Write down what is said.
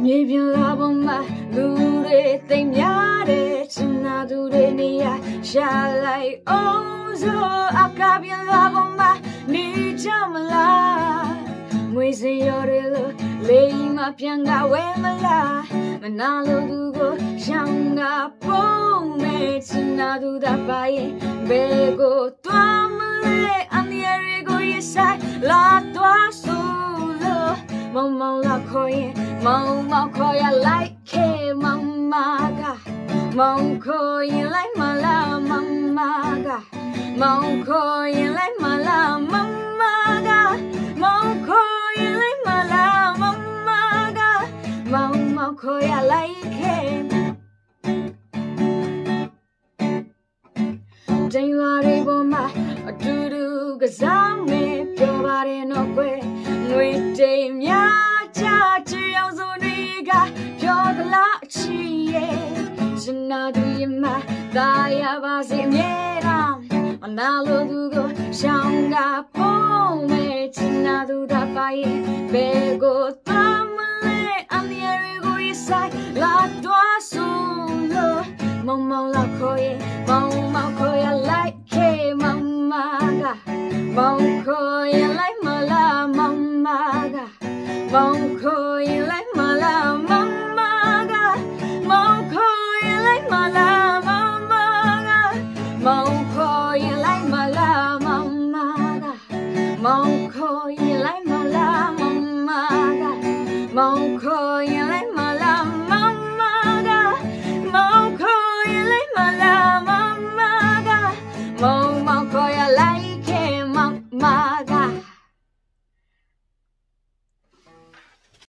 မြေပြင်လာပေါ်မှာလူတွေသိမ်းများတယ်ချင်နာသူတွေနေရရှာလိုက်အောင်ဆိုအကားပြင်လာပေါ်မှာနေကြမလားငွေစင်ရော်တယ်လို့လိမ်မပြန်ကဝဲမလားမနာလို့သူကိုရှောင်းကပုံမဲ့ချင်နာသူတပါရင်ဘယ်ကိုတွားမလဲအန်ရရီကိုရဆိုင်လာတွားဆိုလို့မောင်လာခေါ်ရင်မောင်ခေါ်ရလိုက်ခဲမောင်မကမောင်ခေါ်ရင်လိုက်မလားမောင်မကမောင်ခေါ်ရင်လိုက်မလားမောင်မကမောင်ခေါ်ရင်လိုက်မလားမောင်မကမောင်ခေါ်ရလိုက်ခဲတင်ရွာတွေပေါ်မှာအတူတူကစားမေးပြောပါတယ်နော်ကွယ်ငွေတိမ်များချချီအောင်စုံတွေကပြောသလားအချီရဲ့ရှင်နာသူရင်မှာသာရပါစေအမြဲတမ်းမနာလို့သူကိုရှောင်းကပုံမဲ့ချင်နာသူတပါရဲ့ဘယ်ကိုသွားမလဲအမြဲကိုရဆိုင်လာတော့ဆိုလို့မောင်လာခေါ်ရဲ့မောင်ခေါ်ရလိုက်